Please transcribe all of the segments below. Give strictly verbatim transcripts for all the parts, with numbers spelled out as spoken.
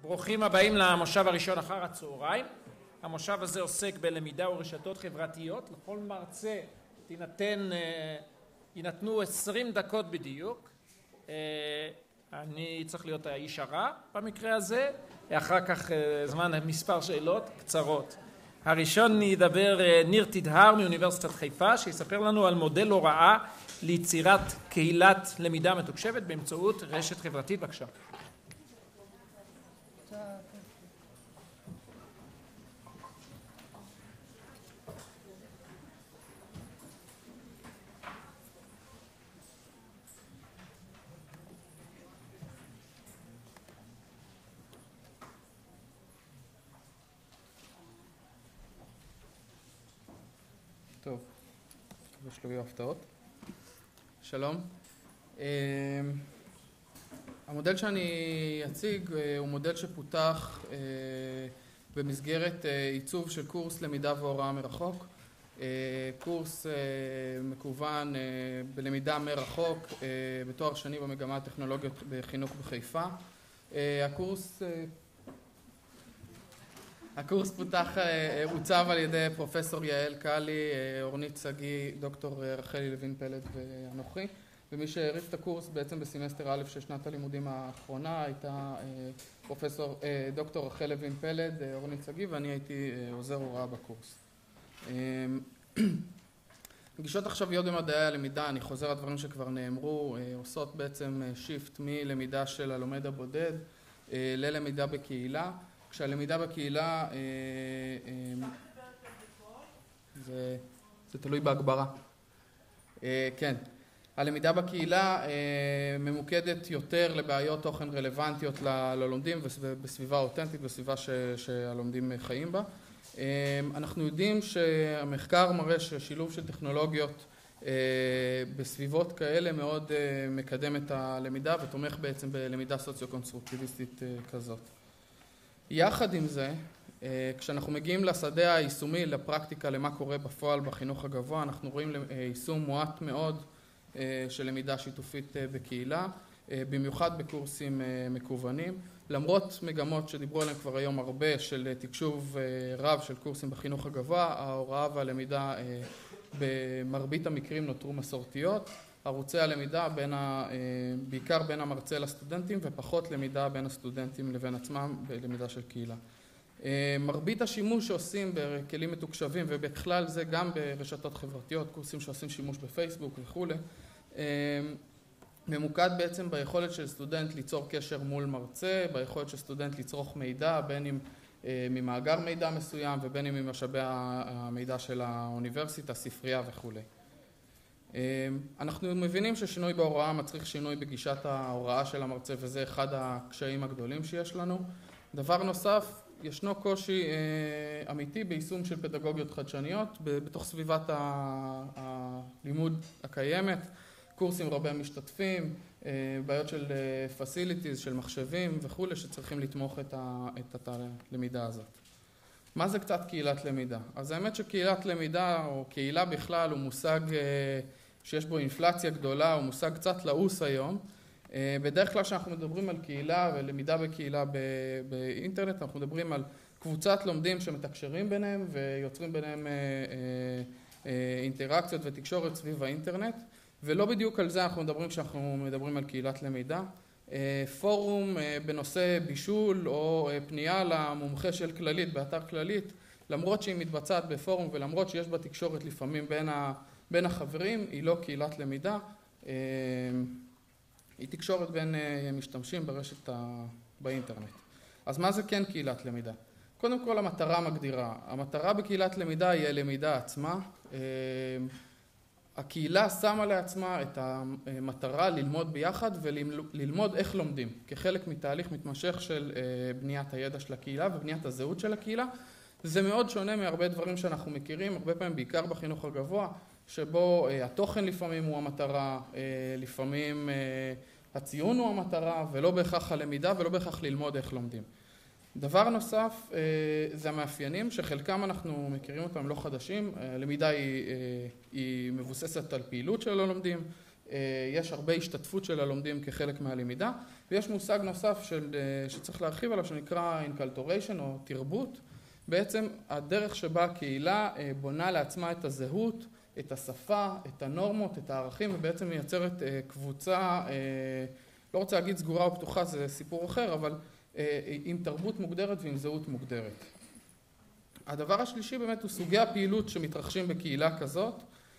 ברוכים הבאים למושב הראשון אחר הצהריים. המושב הזה עוסק בלמידה ורשתות חברתיות. לכל מרצה תינתן, יינתנו עשרים דקות בדיוק. אני צריך להיות האיש הרע במקרה הזה. אחר כך זמן מספר שאלות קצרות. הראשון ידבר ניר תדהר מאוניברסיטת חיפה, שיספר לנו על מודל הוראה ליצירת קהילת למידה מתוקשבת באמצעות רשת חברתית. בבקשה. טוב, יש לו הפתעות. שלום. המודל שאני אציג הוא מודל שפותח במסגרת עיצוב של קורס למידה והוראה מרחוק. קורס מקוון בלמידה מרחוק בתואר שני במגמה הטכנולוגיות בחינוך בחיפה. הקורס הקורס פותח, הוצב על ידי פרופסור יעל קלי, אורנית שגיא, דוקטור רחלי לוין פלד ואנוכי, ומי שהריץ את הקורס בעצם בסמסטר א' של שנת הלימודים האחרונה הייתה פרופסור דוקטור רחלי לוין פלד, אורנית שגיא, ואני הייתי עוזר הוראה בקורס. גישות עכשוויות במדעי הלמידה, אני חוזר על דברים שכבר נאמרו, עושות בעצם שיפט מלמידה של הלומד הבודד ללמידה בקהילה. כשהלמידה בקהילה, זה, זה תלוי בהגברה. כן, הלמידה בקהילה ממוקדת יותר לבעיות תוכן רלוונטיות ללומדים ובסביבה אותנטית, בסביבה ש, שהלומדים חיים בה. אנחנו יודעים שהמחקר מראה ששילוב של טכנולוגיות בסביבות כאלה מאוד מקדם את הלמידה ותומך בעצם בלמידה סוציו-קונסטרוקטיביסטית כזאת. יחד עם זה, כשאנחנו מגיעים לשדה היישומי, לפרקטיקה, למה קורה בפועל בחינוך הגבוה, אנחנו רואים יישום מועט מאוד של למידה שיתופית בקהילה, במיוחד בקורסים מקוונים. למרות מגמות שדיברו עליהן כבר היום הרבה של תקשוב רב של קורסים בחינוך הגבוה, ההוראה והלמידה במרבית המקרים נותרו מסורתיות. ערוצי הלמידה בין ה, בעיקר בין המרצה לסטודנטים ופחות למידה בין הסטודנטים לבין עצמם בלמידה של קהילה. מרבית השימוש שעושים בכלים מתוקשבים ובכלל זה גם ברשתות חברתיות, קורסים שעושים שימוש בפייסבוק וכו', ממוקד בעצם ביכולת של סטודנט ליצור קשר מול מרצה, ביכולת של סטודנט לצרוך מידע בין אם ממאגר מידע מסוים ובין אם ממשאבי המידע של האוניברסיטה, ספרייה וכו'. אנחנו מבינים ששינוי בהוראה מצריך שינוי בגישת ההוראה של המרצה, וזה אחד הקשיים הגדולים שיש לנו. דבר נוסף, ישנו קושי אמיתי ביישום של פדגוגיות חדשניות בתוך סביבת הלימוד הקיימת, קורסים רבי משתתפים, בעיות של facilities, של מחשבים וכו' שצריכים לתמוך את הלמידה הזאת. מה זה קצת קהילת למידה? אז האמת שקהילת למידה או קהילה בכלל הוא מושג שיש בו אינפלציה גדולה, הוא מושג קצת לעוס היום. בדרך כלל כשאנחנו מדברים על קהילה ולמידה בקהילה באינטרנט, אנחנו מדברים על קבוצת לומדים שמתקשרים ביניהם ויוצרים ביניהם אינטראקציות ותקשורת סביב האינטרנט, ולא בדיוק על זה אנחנו מדברים כשאנחנו מדברים על קהילת למידה. פורום בנושא בישול או פנייה למומחה של כללית באתר כללית, למרות שהיא מתבצעת בפורום ולמרות שיש בה תקשורת לפעמים בין, ה, בין החברים, היא לא קהילת למידה, היא תקשורת בין משתמשים ברשת באינטרנט. אז מה זה כן קהילת למידה? קודם כל המטרה מגדירה, המטרה בקהילת למידה היא הלמידה עצמה, הקהילה שמה לעצמה את המטרה ללמוד ביחד וללמוד איך לומדים, כחלק מתהליך מתמשך של בניית הידע של הקהילה ובניית הזהות של הקהילה. זה מאוד שונה מהרבה דברים שאנחנו מכירים, הרבה פעמים בעיקר בחינוך הגבוה, שבו התוכן לפעמים הוא המטרה, לפעמים הציון הוא המטרה, ולא בהכרח הלמידה ולא בהכרח ללמוד איך לומדים. דבר נוסף זה המאפיינים שחלקם אנחנו מכירים אותם לא חדשים, למידה היא, היא מבוססת על פעילות של הלומדים, יש הרבה השתתפות של הלומדים כחלק מהלמידה, ויש מושג נוסף של, שצריך להרחיב עליו שנקרא Inculturation או תרבות. בעצם הדרך שבה הקהילה בונה לעצמה את הזהות, את השפה, את הנורמות, את הערכים, ובעצם מייצרת קבוצה, לא רוצה להגיד סגורה או פתוחה, זה סיפור אחר, אבל עם תרבות מוגדרת ועם זהות מוגדרת. הדבר השלישי באמת הוא סוגי הפעילות שמתרחשים בקהילה כזאת,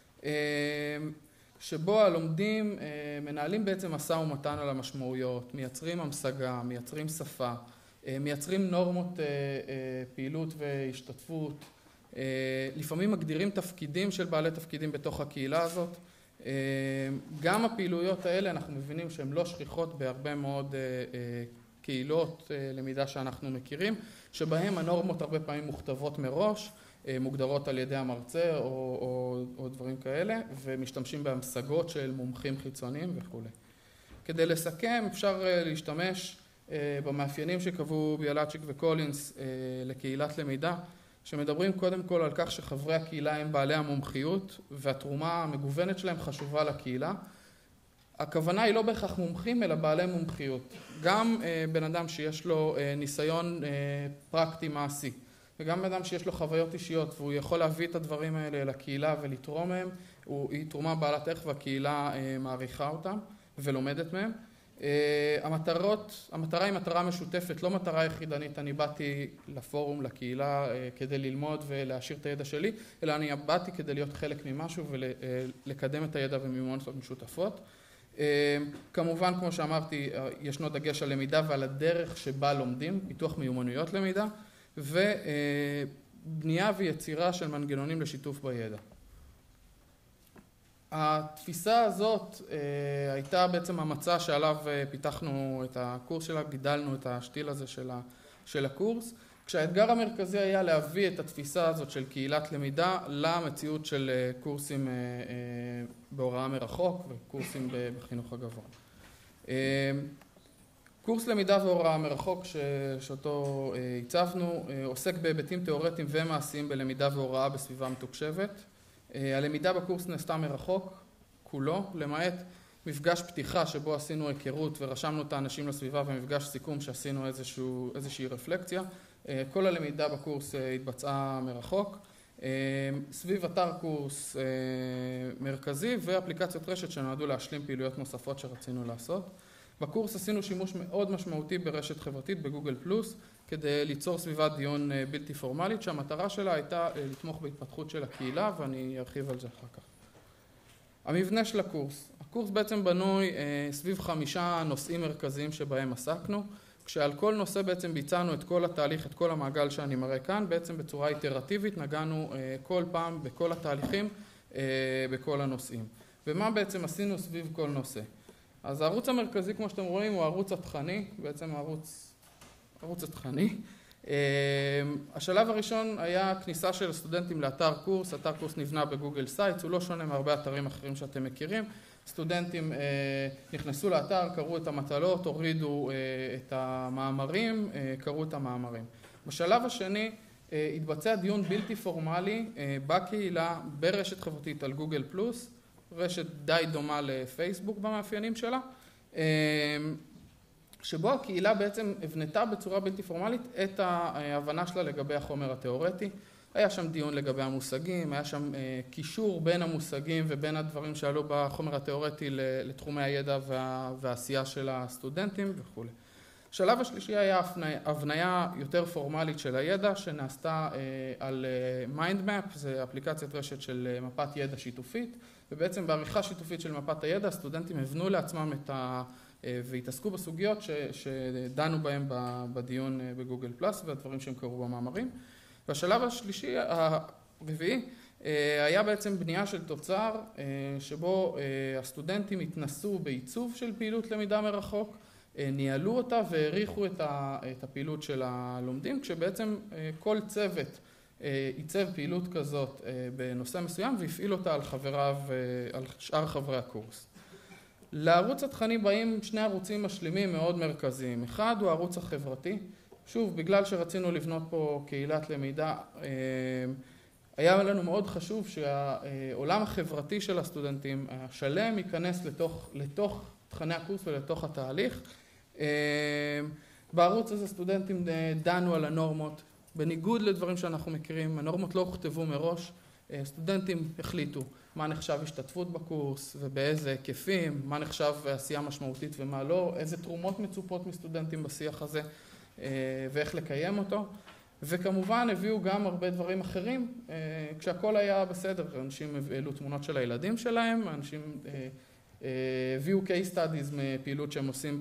שבו הלומדים מנהלים בעצם משא ומתן על המשמעויות, מייצרים המשגה, מייצרים שפה, מייצרים נורמות פעילות והשתתפות, לפעמים מגדירים תפקידים של בעלי תפקידים בתוך הקהילה הזאת. גם הפעילויות האלה אנחנו מבינים שהן לא שכיחות בהרבה מאוד קהילות למידה שאנחנו מכירים, שבהם הנורמות הרבה פעמים מוכתבות מראש, מוגדרות על ידי המרצה או, או, או דברים כאלה, ומשתמשים בהמשגות של מומחים חיצוניים וכו'. כדי לסכם אפשר להשתמש במאפיינים שקבעו ביאלצ'יק וקולינס לקהילת למידה, שמדברים קודם כל על כך שחברי הקהילה הם בעלי המומחיות, והתרומה המגוונת שלהם חשובה לקהילה. הכוונה היא לא בהכרח מומחים, אלא בעלי מומחיות. גם בן אדם שיש לו ניסיון פרקטי מעשי, וגם בן אדם שיש לו חוויות אישיות, והוא יכול להביא את הדברים האלה לקהילה ולתרום מהם, היא תרומה בעלת ערך והקהילה מעריכה אותם ולומדת מהם. המטרות, המטרה היא מטרה משותפת, לא מטרה יחידנית. אני באתי לפורום, לקהילה, כדי ללמוד ולהשאיר את הידע שלי, אלא אני באתי כדי להיות חלק ממשהו ולקדם את הידע ומיומנויות משותפות. כמובן, כמו שאמרתי, ישנו דגש על למידה ועל הדרך שבה לומדים, פיתוח מיומנויות למידה, ובנייה ויצירה של מנגנונים לשיתוף בידע. התפיסה הזאת הייתה בעצם המצע שעליו פיתחנו את הקורס שלה, גידלנו את השתיל הזה של הקורס, כשהאתגר המרכזי היה להביא את התפיסה הזאת של קהילת למידה למציאות של קורסים בהוראה מרחוק וקורסים בחינוך הגבוה. קורס למידה והוראה מרחוק שאותו הצבנו עוסק בהיבטים תיאורטיים ומעשיים בלמידה והוראה בסביבה מתוקשבת. הלמידה בקורס נעשתה מרחוק כולו, למעט מפגש פתיחה שבו עשינו היכרות ורשמנו את האנשים לסביבה, ומפגש סיכום שעשינו איזשהו, איזושהי רפלקציה. כל הלמידה בקורס התבצעה מרחוק, סביב אתר קורס מרכזי ואפליקציות רשת שנועדו להשלים פעילויות נוספות שרצינו לעשות. בקורס עשינו שימוש מאוד משמעותי ברשת חברתית בגוגל פלוס, כדי ליצור סביבת דיון בלתי פורמלית, שהמטרה שלה הייתה לתמוך בהתפתחות של הקהילה, ואני ארחיב על זה אחר כך. המבנה של הקורס. הקורס בעצם בנוי סביב חמישה נושאים מרכזיים שבהם עסקנו, כשעל כל נושא בעצם ביצענו את כל התהליך, את כל המעגל שאני מראה כאן, בעצם בצורה איטרטיבית נגענו כל פעם בכל התהליכים, בכל הנושאים. ומה בעצם עשינו סביב כל נושא? אז הערוץ המרכזי, כמו שאתם רואים, הוא הערוץ התכני, בעצם הערוץ, הערוץ התכני. השלב הראשון היה כניסה של סטודנטים לאתר קורס. אתר קורס נבנה בגוגל סייטס, הוא לא שונה מהרבה אתרים אחרים שאתם מכירים. סטודנטים נכנסו לאתר, קראו את המטלות, הורידו את המאמרים, קראו את המאמרים. בשלב השני התבצע דיון בלתי פורמלי בקהילה, ברשת חברתית על גוגל פלוס, רשת די דומה לפייסבוק במאפיינים שלה, שבו הקהילה בעצם הבנתה בצורה בלתי פורמלית את ההבנה שלה לגבי החומר התיאורטי. היה שם דיון לגבי המושגים, היה שם קישור בין המושגים ובין הדברים שעלו בחומר התיאורטי לתחומי הידע והעשייה של הסטודנטים וכו'. השלב השלישי היה הבניה יותר פורמלית של הידע, שנעשתה על MindMap, זה אפליקציית רשת של מפת ידע שיתופית, ובעצם בעריכה שיתופית של מפת הידע, הסטודנטים הבנו לעצמם את ה... והתעסקו בסוגיות ש... שדנו בהם בדיון בגוגל פלוס, והדברים שהם קראו במאמרים. והשלב השלישי, הרביעי, היה בעצם בנייה של תוצר, שבו הסטודנטים התנסו בעיצוב של פעילות למידה מרחוק, ניהלו אותה והעריכו את הפעילות של הלומדים, כשבעצם כל צוות ייצב פעילות כזאת בנושא מסוים והפעיל אותה על חבריו, על שאר חברי הקורס. לערוץ התכנים באים שני ערוצים משלימים מאוד מרכזיים. אחד הוא הערוץ החברתי. שוב, בגלל שרצינו לבנות פה קהילת למידה, היה לנו מאוד חשוב שהעולם החברתי של הסטודנטים השלם ייכנס לתוך, לתוך תכני הקורס ולתוך התהליך. בערוץ הזה סטודנטים דנו על הנורמות, בניגוד לדברים שאנחנו מכירים, הנורמות לא הוכתבו מראש, סטודנטים החליטו מה נחשב השתתפות בקורס ובאיזה היקפים, מה נחשב עשייה משמעותית ומה לא, איזה תרומות מצופות מסטודנטים בשיח הזה ואיך לקיים אותו. וכמובן הביאו גם הרבה דברים אחרים, כשהכל היה בסדר, אנשים העלו תמונות של הילדים שלהם, אנשים הביאו case studies מפעילות שהם עושים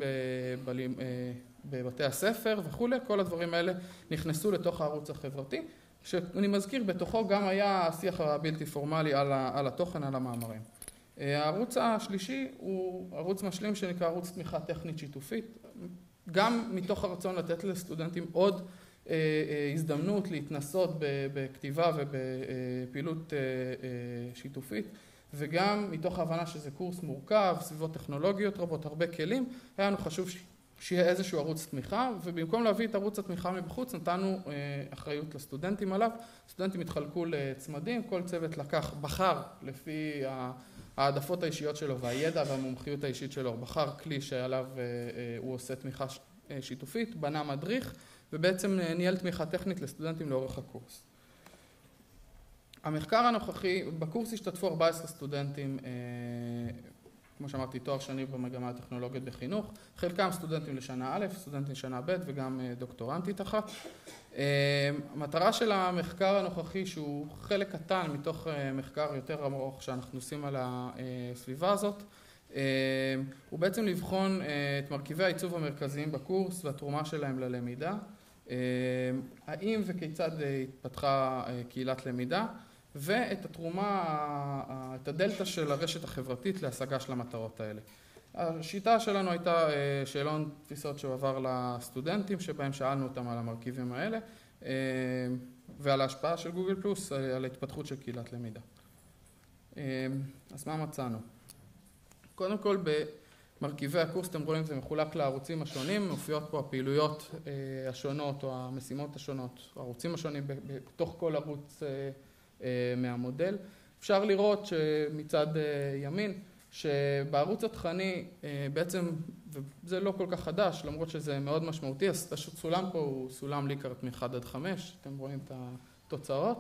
בבתי הספר וכו', כל הדברים האלה נכנסו לתוך הערוץ החברתי, שאני מזכיר בתוכו גם היה השיח הבלתי פורמלי על התוכן, על המאמרים. הערוץ השלישי הוא ערוץ משלים שנקרא ערוץ תמיכה טכנית שיתופית, גם מתוך הרצון לתת לסטודנטים עוד הזדמנות להתנסות בכתיבה ובפעילות שיתופית, וגם מתוך ההבנה שזה קורס מורכב, סביבות טכנולוגיות רבות, הרבה כלים, היה לנו חשוב שיהיה איזשהו ערוץ תמיכה, ובמקום להביא את ערוץ התמיכה מבחוץ, נתנו אחריות לסטודנטים עליו. סטודנטים התחלקו לצמדים, כל צוות לקח, בחר לפי העדפות האישיות שלו והידע והמומחיות האישית שלו, בחר כלי שעליו הוא עושה תמיכה שיתופית, בנה מדריך, ובעצם ניהל תמיכה טכנית לסטודנטים לאורך הקורס. המחקר הנוכחי, בקורס השתתפו ארבעה עשר סטודנטים, כמו שאמרתי, תואר שני במגמה הטכנולוגית בחינוך, חלקם סטודנטים לשנה א', סטודנטים לשנה ב' וגם דוקטורנטית אחת. המטרה של המחקר הנוכחי, שהוא חלק קטן מתוך מחקר יותר ארוך שאנחנו עושים על הסביבה הזאת, הוא בעצם לבחון את מרכיבי העיצוב המרכזיים בקורס והתרומה שלהם ללמידה, האם וכיצד התפתחה קהילת למידה, ואת התרומה, את הדלטה של הרשת החברתית להשגה של המטרות האלה. השיטה שלנו הייתה שאלון תפיסות שהועבר לסטודנטים, שבהם שאלנו אותם על המרכיבים האלה, ועל ההשפעה של גוגל פלוס על ההתפתחות של קהילת למידה. אז מה מצאנו? קודם כל, במרכיבי הקורס, אתם רואים, זה מחולק לערוצים השונים, מופיעות פה הפעילויות השונות או המשימות השונות, הערוצים השונים בתוך כל ערוץ מהמודל. אפשר לראות שמצד ימין, שבערוץ התכני בעצם, וזה לא כל כך חדש, למרות שזה מאוד משמעותי, הסולם פה הוא סולם ליקרט מ-אחד עד חמש, אתם רואים את התוצאות.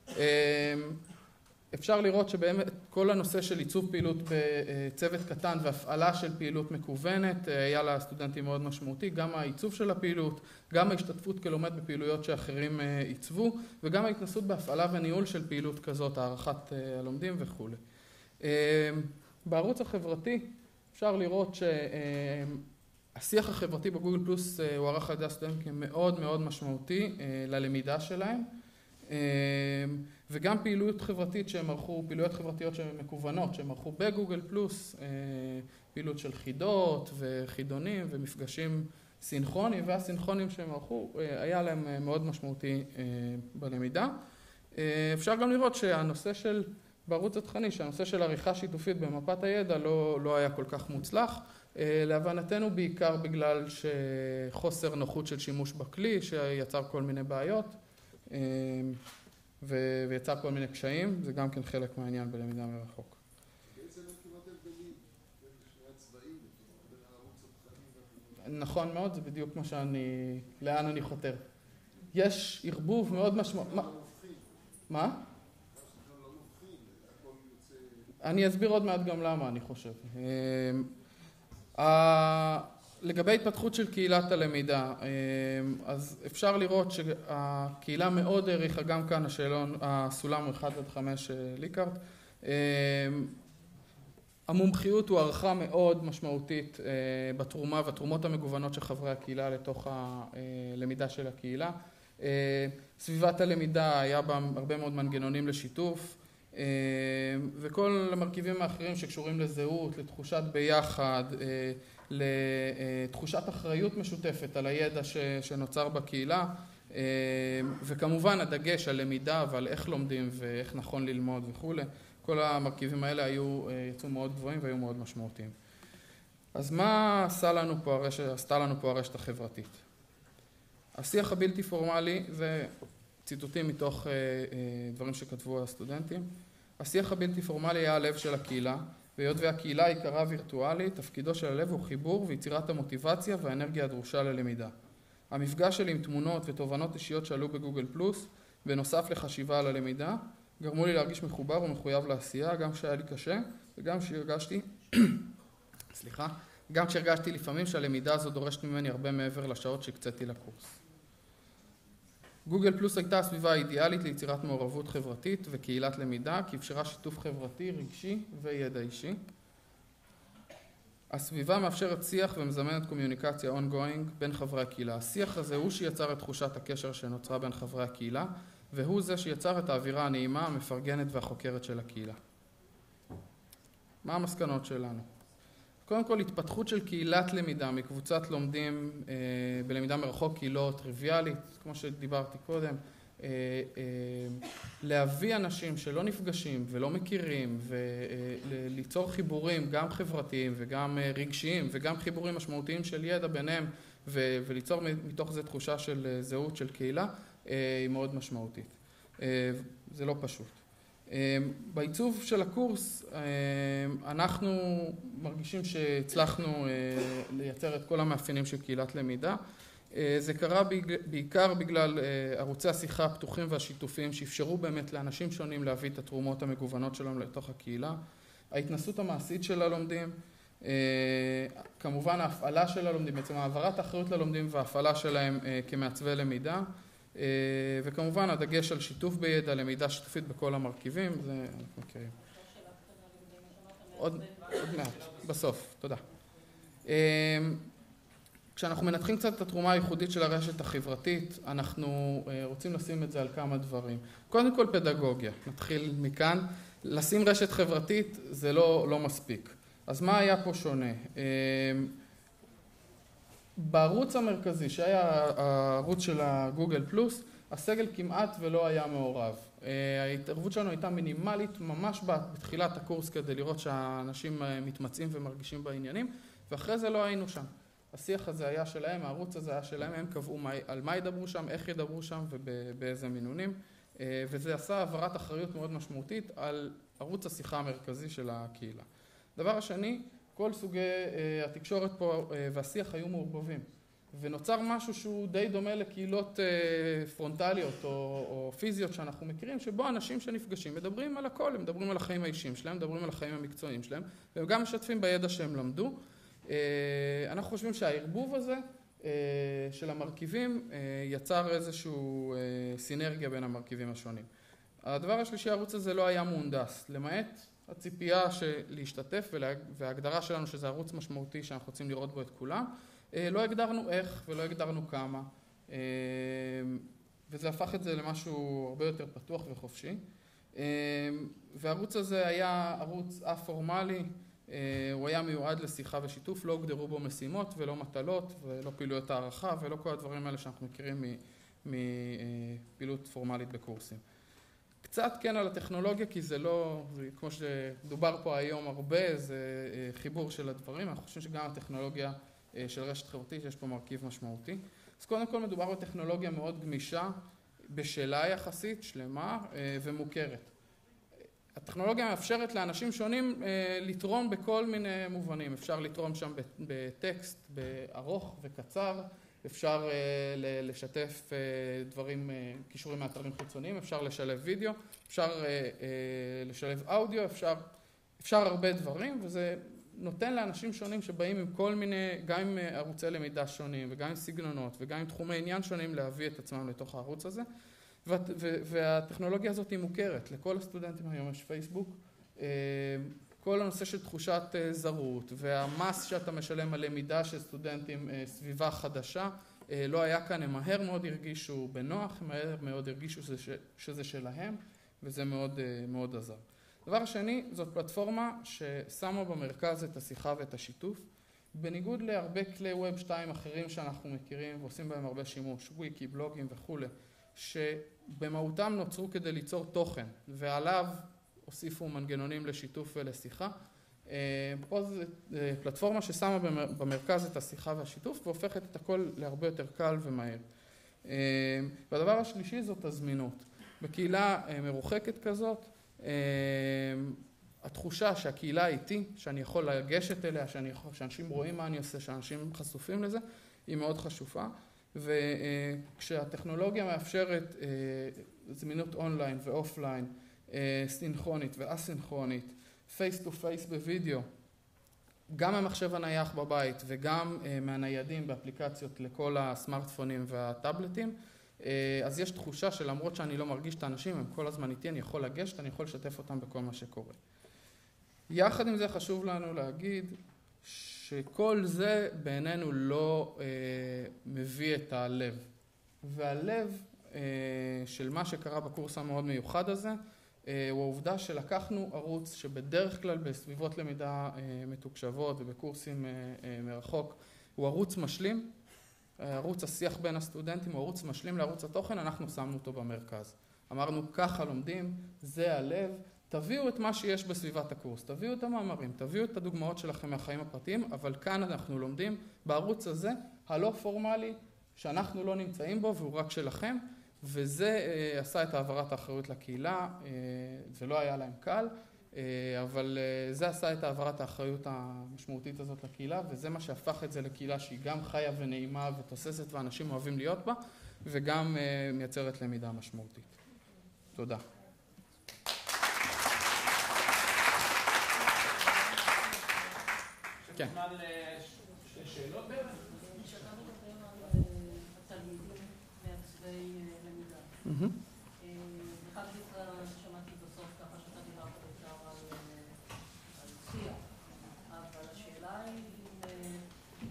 אפשר לראות שבאמת כל הנושא של עיצוב פעילות בצוות קטן והפעלה של פעילות מקוונת היה לסטודנטים מאוד משמעותי, גם העיצוב של הפעילות, גם ההשתתפות כלומד בפעילויות שאחרים עיצבו, וגם ההתנסות בהפעלה וניהול של פעילות כזאת, הערכת הלומדים וכו'. בערוץ החברתי אפשר לראות שהשיח החברתי בגוגל פלוס הוא ערך על ידי הסטודנטים מאוד מאוד משמעותי ללמידה שלהם, וגם פעילויות חברתית שהם ערכו, פעילויות חברתיות שמקוונות, שהם ערכו בגוגל פלוס, פעילות של חידות וחידונים ומפגשים סינכרונים, והסינכרונים שהם ערכו היה להם מאוד משמעותי בלמידה. אפשר גם לראות שהנושא של, בערוץ התכני, שהנושא של עריכה שיתופית במפת הידע לא, לא היה כל כך מוצלח, להבנתנו בעיקר בגלל שחוסר נוחות של שימוש בכלי, שיצר כל מיני בעיות, ויצר כל מיני קשיים, זה גם כן חלק מהעניין בלמידה מרחוק. בעצם אין כמעט הבדלים בין שני הצבעים, בין הערוץ התכני. נכון מאוד, זה בדיוק מה שאני, לאן אני חותר. יש ערבוב מאוד משמעותי. מה? אני אסביר עוד מעט גם למה, אני חושב. לגבי התפתחות של קהילת הלמידה, אז אפשר לראות שהקהילה מאוד העריכה, גם כאן השאלון, הסולם הוא אחד עד חמש ליקארט. המומחיות הוא הערכה מאוד משמעותית בתרומה והתרומות המגוונות של חברי הקהילה לתוך הלמידה של הקהילה. סביבת הלמידה היה בה הרבה מאוד מנגנונים לשיתוף, וכל המרכיבים האחרים שקשורים לזהות, לתחושת ביחד, לתחושת אחריות משותפת על הידע שנוצר בקהילה, וכמובן הדגש על למידה ועל איך לומדים ואיך נכון ללמוד וכו'. כל המרכיבים האלה היו, יצאו מאוד גבוהים והיו מאוד משמעותיים. אז מה עשה לנו פה הרשת, עשתה לנו פה הרשת החברתית? השיח הבלתי פורמלי זה ציטוטים מתוך דברים שכתבו הסטודנטים. השיח הבלתי פורמלי היה הלב של הקהילה, והיות והקהילה היא קרה וירטואלית, תפקידו של הלב הוא חיבור ויצירת המוטיבציה והאנרגיה הדרושה ללמידה. המפגש שלי עם תמונות ותובנות אישיות שעלו בגוגל פלוס, בנוסף לחשיבה על הלמידה, גרמו לי להרגיש מחובר ומחויב לעשייה, גם כשהיה לי קשה, וגם כשהרגשתי, סליחה, גם כשהרגשתי לפעמים שהלמידה הזו דורשת ממני הרבה מעבר לשעות שהקציתי לקורס. גוגל פלוס הייתה הסביבה האידיאלית ליצירת מעורבות חברתית וקהילת למידה, כי אפשרה שיתוף חברתי, רגשי וידע אישי. הסביבה מאפשרת שיח ומזמנת קומיוניקציה ongoing בין חברי הקהילה. השיח הזה הוא שיצר את תחושת הקשר שנוצרה בין חברי הקהילה, והוא זה שיצר את האווירה הנעימה, המפרגנת והחוקרת של הקהילה. מה המסקנות שלנו? קודם כל, התפתחות של קהילת למידה מקבוצת לומדים אה, בלמידה מרחוק היא לא טריוויאלית, כמו שדיברתי קודם. אה, אה, להביא אנשים שלא נפגשים ולא מכירים וליצור חיבורים גם חברתיים וגם רגשיים וגם חיבורים משמעותיים של ידע ביניהם ו- וליצור מתוך זה תחושה של זהות של קהילה אה, היא מאוד משמעותית. אה, זה לא פשוט. בעיצוב של הקורס אנחנו מרגישים שהצלחנו לייצר את כל המאפיינים של קהילת למידה. זה קרה בעיקר בגלל ערוצי השיחה הפתוחים והשיתופיים שאפשרו באמת לאנשים שונים להביא את התרומות המגוונות שלהם לתוך הקהילה. ההתנסות המעשית של הלומדים, כמובן ההפעלה של הלומדים, בעצם העברת האחריות ללומדים וההפעלה שלהם כמעצבי למידה. וכמובן הדגש על שיתוף בידע, למידה שיתופית בכל המרכיבים, זה אנחנו מכירים. עוד, עוד מעט, בסוף, תודה. כשאנחנו מנתחים קצת את התרומה הייחודית של הרשת החברתית, אנחנו רוצים לשים את זה על כמה דברים. קודם כל פדגוגיה, נתחיל מכאן. לשים רשת חברתית זה לא, לא מספיק. אז מה היה פה שונה? בערוץ המרכזי, שהיה הערוץ של הגוגל פלוס, הסגל כמעט ולא היה מעורב. ההתערבות שלנו הייתה מינימלית ממש בתחילת הקורס כדי לראות שהאנשים מתמצאים ומרגישים בעניינים, ואחרי זה לא היינו שם. השיח הזה היה שלהם, הערוץ הזה היה שלהם, הם קבעו על מה ידברו שם, איך ידברו שם ובאיזה מינונים, וזה עשה העברת אחריות מאוד משמעותית על ערוץ השיחה המרכזי של הקהילה. דבר השני, כל סוגי התקשורת פה והשיח היו מעורבבים, ונוצר משהו שהוא די דומה לקהילות פרונטליות או, או פיזיות שאנחנו מכירים, שבו אנשים שנפגשים מדברים על הכל, הם מדברים על החיים האישיים שלהם, מדברים על החיים המקצועיים שלהם, והם גם משתפים בידע שהם למדו. אנחנו חושבים שהערבוב הזה של המרכיבים יצר איזשהו סינרגיה בין המרכיבים השונים. הדבר השלישי, הערוץ הזה לא היה מהונדס, למעט הציפייה של להשתתף וההגדרה שלנו שזה ערוץ משמעותי שאנחנו רוצים לראות בו את כולם, לא הגדרנו איך ולא הגדרנו כמה, וזה הפך את זה למשהו הרבה יותר פתוח וחופשי. והערוץ הזה היה ערוץ א-פורמלי, הוא היה מיועד לשיחה ושיתוף, לא הוגדרו בו משימות ולא מטלות ולא פעילויות הערכה ולא כל הדברים האלה שאנחנו מכירים מפעילות פורמלית בקורסים. קצת כן על הטכנולוגיה, כי זה לא, זה, כמו שדובר פה היום הרבה, זה חיבור של הדברים. אנחנו חושבים שגם הטכנולוגיה של רשת חברתית, יש פה מרכיב משמעותי. אז קודם כל מדובר בטכנולוגיה מאוד גמישה, בשלה יחסית, שלמה ומוכרת. הטכנולוגיה מאפשרת לאנשים שונים לתרום בכל מיני מובנים. אפשר לתרום שם בטקסט, בארוך וקצר, אפשר לשתף דברים, קישורים מאתרים חיצוניים, אפשר לשלב וידאו, אפשר לשלב אודיו, אפשר, אפשר הרבה דברים, וזה נותן לאנשים שונים שבאים עם כל מיני, גם עם ערוצי למידה שונים, וגם עם סגנונות, וגם עם תחומי עניין שונים, להביא את עצמם לתוך הערוץ הזה. והטכנולוגיה הזאת היא מוכרת. לכל הסטודנטים היום יש פייסבוק. כל הנושא של תחושת זרות והמס שאתה משלם על למידה של סטודנטים סביבה חדשה, לא היה כאן, הם מהר מאוד הרגישו בנוח, הם מהר מאוד הרגישו שזה, שזה שלהם, וזה מאוד, מאוד עזר. דבר השני, זאת פלטפורמה ששמה במרכז את השיחה ואת השיתוף, בניגוד להרבה כלי ווב שתיים אחרים שאנחנו מכירים ועושים בהם הרבה שימוש, וויקי, בלוגים וכו', שבמהותם נוצרו כדי ליצור תוכן, ועליו הוסיפו מנגנונים לשיתוף ולשיחה. פה זו פלטפורמה ששמה במרכז את השיחה והשיתוף, והופכת את הכל להרבה יותר קל ומהר. והדבר השלישי זאת הזמינות. בקהילה מרוחקת כזאת, התחושה שהקהילה איתי, שאני יכול לגשת אליה, שאני יכול, שאנשים רואים מה אני עושה, שאנשים חשופים לזה, היא מאוד חשופה. וכשהטכנולוגיה מאפשרת זמינות אונליין ואופליין, סינכרונית ואסינכרונית, פייס טו פייס בווידאו, גם המחשב הנייח בבית וגם מהניידים באפליקציות לכל הסמארטפונים והטאבלטים, אז יש תחושה שלמרות שאני לא מרגיש את האנשים, הם כל הזמן איתי, אני יכול לגשת, אני יכול לשתף אותם בכל מה שקורה. יחד עם זה חשוב לנו להגיד שכל זה בעינינו לא אה, מביא את הלב. והלב אה, של מה שקרה בקורס המאוד מיוחד הזה, אה, הוא העובדה שלקחנו ערוץ שבדרך כלל בסביבות למידה אה, מתוקשבות ובקורסים אה, אה, מרחוק, הוא ערוץ משלים, ערוץ השיח בין הסטודנטים הוא ערוץ משלים לערוץ התוכן, אנחנו שמנו אותו במרכז. אמרנו ככה לומדים, זה הלב, תביאו את מה שיש בסביבת הקורס, תביאו את המאמרים, תביאו את הדוגמאות שלכם מהחיים הפרטיים, אבל כאן אנחנו לומדים בערוץ הזה, הלא פורמלי, שאנחנו לא נמצאים בו והוא רק שלכם, וזה אה, עשה את העברת האחריות לקהילה, אה, זה לא היה להם קל, אה, אבל אה, זה עשה את העברת האחריות המשמעותית הזאת לקהילה, וזה מה שהפך את זה לקהילה שהיא גם חיה ונעימה ותוססת ואנשים אוהבים להיות בה, וגם אה, מייצרת למידה משמעותית. תודה. כן. שאלות בערך? כשאתה מדבר על התלמידים מעצבי למידה, אחד שמעתי בסוף ככה שאתה דיברת בעיקר על שיח, אבל השאלה היא אם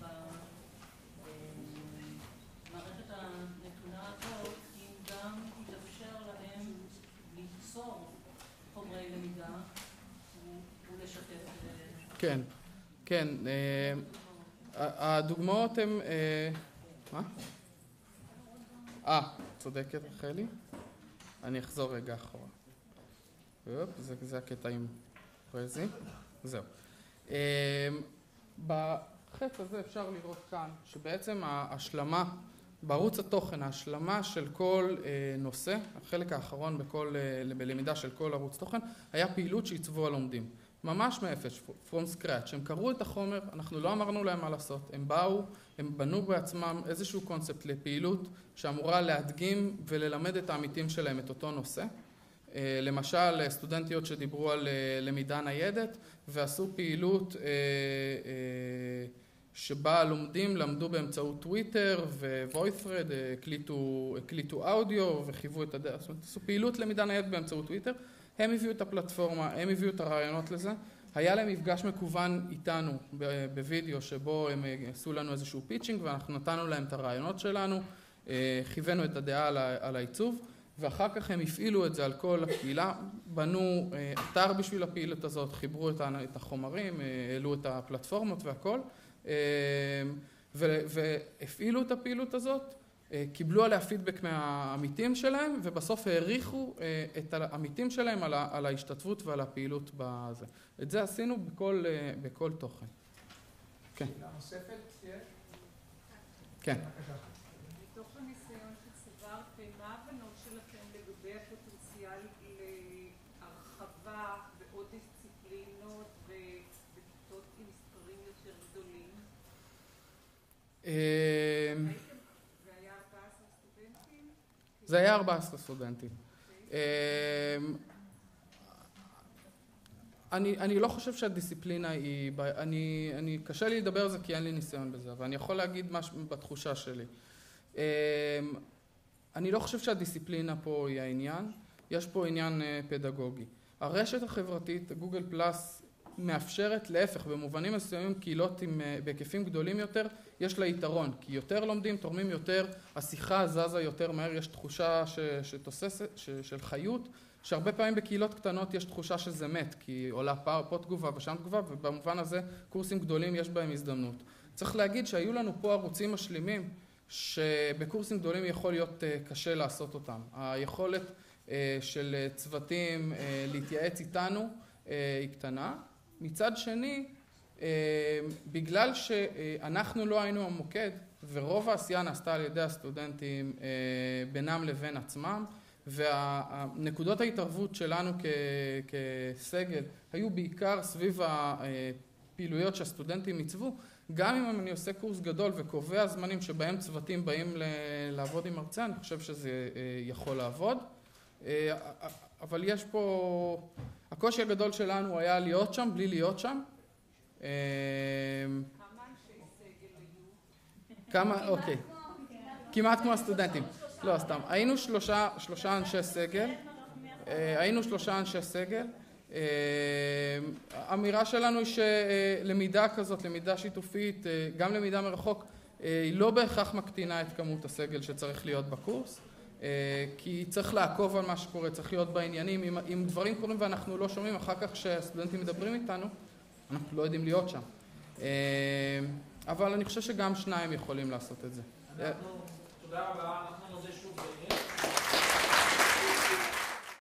במערכת הנתונה הזאת, אם גם יתאפשר להם ליצור חומרי למידה ולשתף. כן. כן, הדוגמאות הן... מה? אה, צודקת רחלי. אני אחזור רגע אחורה. זה הקטע עם רזי. זהו. בחץ הזה אפשר לראות כאן שבעצם ההשלמה, בערוץ התוכן, ההשלמה של כל נושא, החלק האחרון בכל, בלמידה של כל ערוץ תוכן, היה פעילות שעיצבו הלומדים. ממש מאפס, from scratch. הם קראו את החומר, אנחנו לא אמרנו להם מה לעשות. הם באו, הם בנו בעצמם איזשהו קונספט לפעילות שאמורה להדגים וללמד את העמיתים שלהם את אותו נושא. למשל, סטודנטיות שדיברו על למידה ניידת ועשו פעילות שבה לומדים, למדו באמצעות טוויטר ו-voice-thread, הקליטו, הקליטו אודיו וחייבו את הדרך. זאת אומרת, עשו פעילות למידה ניידת באמצעות טוויטר. הם הביאו את הפלטפורמה, הם הביאו את הרעיונות לזה. היה להם מפגש מקוון איתנו בווידאו שבו הם עשו לנו איזשהו פיצ'ינג ואנחנו נתנו להם את הרעיונות שלנו, כיוונו את הדעה על העיצוב ואחר כך הם הפעילו את זה על כל הקהילה, בנו אתר בשביל הפעילות הזאת, חיברו את החומרים, העלו את הפלטפורמות והכל והפעילו את הפעילות הזאת. קיבלו עליה פידבק מהעמיתים שלהם, ובסוף העריכו את העמיתים שלהם על ההשתתפות ועל הפעילות בזה. את זה עשינו בכל, בכל תוכן. כן. שאלה נוספת? כן. מתוך הניסיון שצברתם, מה ההבנות שלכם לגבי הפוטנציאל להרחבה ועוד דיסציפלינות ובכיתות עם מספרים יותר גדולים? זה היה ארבעה עשר סטודנטים. אני, אני לא חושב שהדיסציפלינה היא, אני, אני, קשה לי לדבר על זה כי אין לי ניסיון בזה, אבל אני יכול להגיד משהו בתחושה שלי. אני לא חושב שהדיסציפלינה פה היא העניין, יש פה עניין פדגוגי. הרשת החברתית, גוגל פלאס, מאפשרת להפך, במובנים מסוימים קהילות עם, בהיקפים גדולים יותר, יש לה יתרון, כי יותר לומדים, תורמים יותר, השיחה זזה יותר מהר, יש תחושה ש, שתוססת, ש, של חיות, שהרבה פעמים בקהילות קטנות יש תחושה שזה מת, כי עולה פה, פה תגובה ושם תגובה, ובמובן הזה קורסים גדולים יש בהם הזדמנות. צריך להגיד שהיו לנו פה ערוצים משלימים, שבקורסים גדולים יכול להיות קשה לעשות אותם. היכולת של צוותים להתייעץ איתנו היא קטנה. מצד שני, בגלל שאנחנו לא היינו המוקד, ורוב העשייה נעשתה על ידי הסטודנטים בינם לבין עצמם, והנקודות ההתערבות שלנו כסגל היו בעיקר סביב הפעילויות שהסטודנטים ייצבו. גם אם אני עושה קורס גדול וקובע זמנים שבהם צוותים באים לעבוד עם מרצה, אני חושב שזה יכול לעבוד. אבל יש פה, הקושי הגדול שלנו היה להיות שם בלי להיות שם. כמה אנשי סגל היו? כמה, אוקיי. כמעט כמו הסטודנטים. לא, סתם. היינו שלושה, שלושה אנשי סגל. היינו שלושה אנשי סגל. האמירה שלנו היא שלמידה כזאת, למידה שיתופית, גם למידה מרחוק, היא לא בהכרח מקטינה את כמות הסגל שצריך להיות בקורס, כי צריך לעקוב על מה שקורה, צריך להיות בעניינים. אם, אם דברים קורים ואנחנו לא שומעים, אחר כך כשהסטודנטים מדברים איתנו, אנחנו לא יודעים להיות שם. אבל אני חושב שגם שניים יכולים לעשות את זה. תודה רבה.